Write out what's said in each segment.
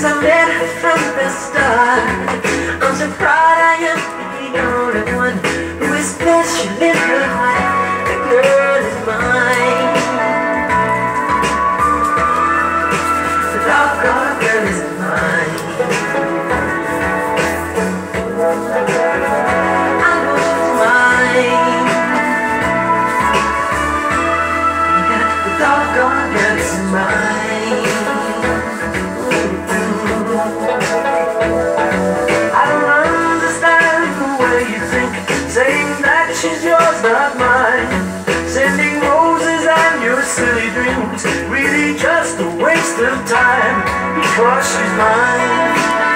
'cause I met her from the start. I'm so proud I am the only one who is special in her heart. The girl is mine. The doggone girl is mine. I know she's mine. The doggone girl is mine. I don't understand the way you think, saying that she's yours, not mine. Sending roses and your silly dreams, really just a waste of time, because she's mine.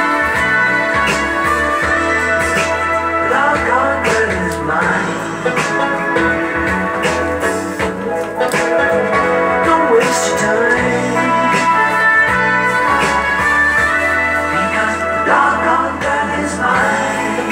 The doggone girl is mine. Don't waste your time, because the doggone girl is mine.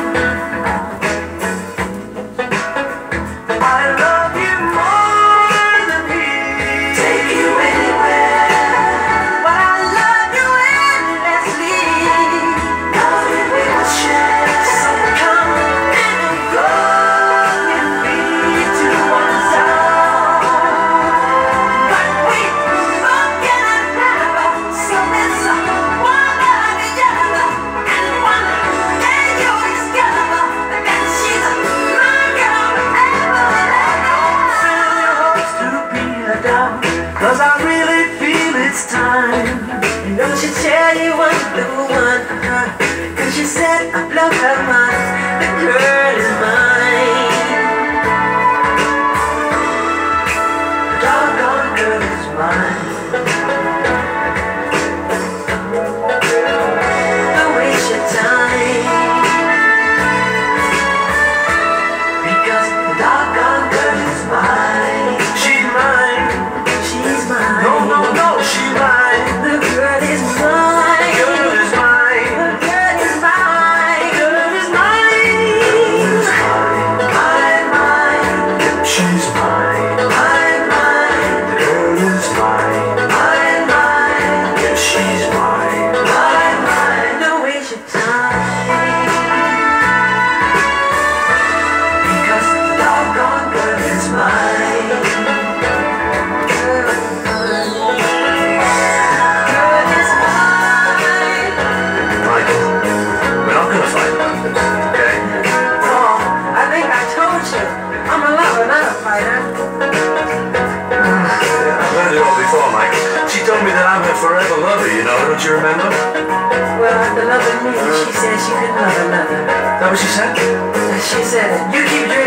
I love you more than me, take you anywhere, but I love you endlessly. Nothing we will share, so come and go with me to one side. But we both cannot have so it's one or the other, and one day you'll discover that she's my girl forever. Don't fill your hopes to be a doubt, 'cause I really feel it's time. You know she tell you I'm the one, 'cause she said I blow her mind. The girl is mine. The doggone girl is mine. Don't waste your time, because the doggone girl is mine. She's mine. She's mine. No, no, no, she's mine. The girl is mine. Girl is mine. The girl is mine. Girl is mine. Mine, mine. She's mine. Mine, mine. The girl is mine. Mine, mine. Yeah, she's mine. Mine, mine. Don't waste your time, because the doggone girl is mine. Girl is mine. Girl is mine. Michael, we're not gonna fight, okay? Oh, I think I told you. I'm a lover, not a fighter. I've heard it all before, Mike. She told me that I'm her forever lover, you know, don't you remember? Well, after loving me, she said she could love another. Is that what she said? She said, you keep